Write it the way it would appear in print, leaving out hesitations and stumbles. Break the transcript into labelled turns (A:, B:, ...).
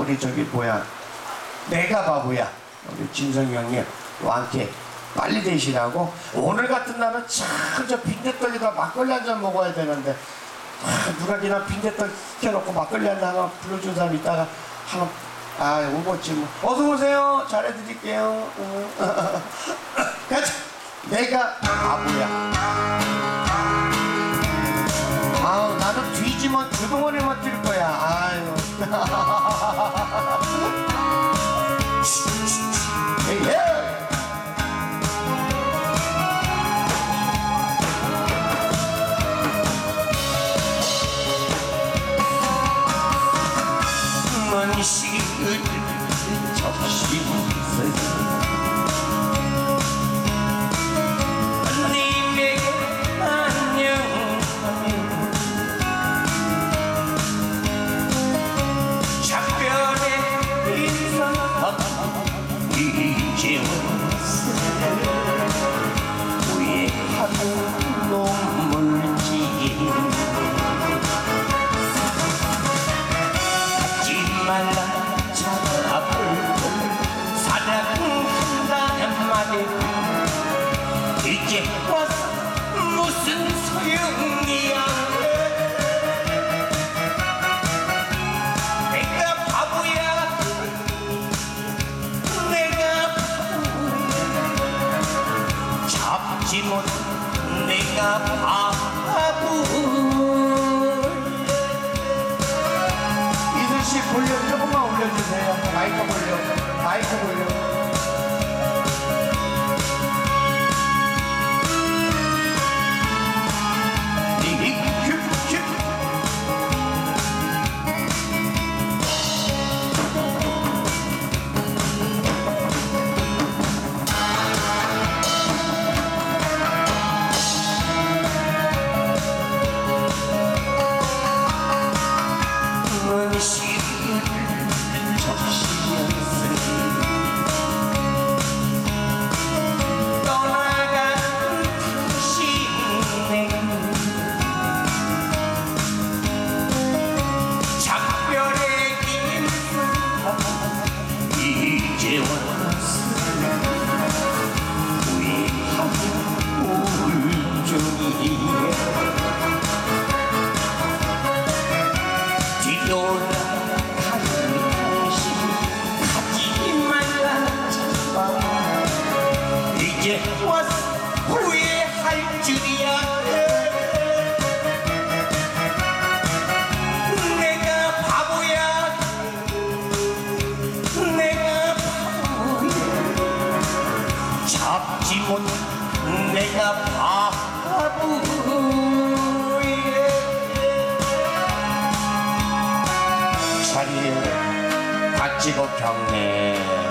A: 우리 저기 뭐야, 내가 바보야, 우리 진성이 형님 함께 빨리 되시라고. 오늘 같은 날은 참 저 빈대떡에다 막걸리 한 잔 먹어야 되는데, 누가 그냥 빈대떡 시켜놓고 막걸리 한 잔 하나 불러준 사람 있다가 하나 오겠지 뭐. 어서 오세요. 잘해드릴게요. 가자. 내가 바보야. 나는 뒤지면 주둥아리만 뛸 거야. 아유.
B: 음식을 접시 님에게 안녕하며 작별의 인사 이제 왔어 후회하는 눈물지 말라 잡아볼 사랑한다는 말에 이제 와서 무슨 소용이야. 내가 바보야. 내가 바보야. 잡지 못 내가 바보.
A: 볼륨 조금만 올려주세요. 마이크 볼륨. 마이크 볼륨.
B: 이제 와서 후회할 줄이야. 내가 바보야. 내가 바보야. 잡지 못 내가 바보야. 자리에 닥치고 경례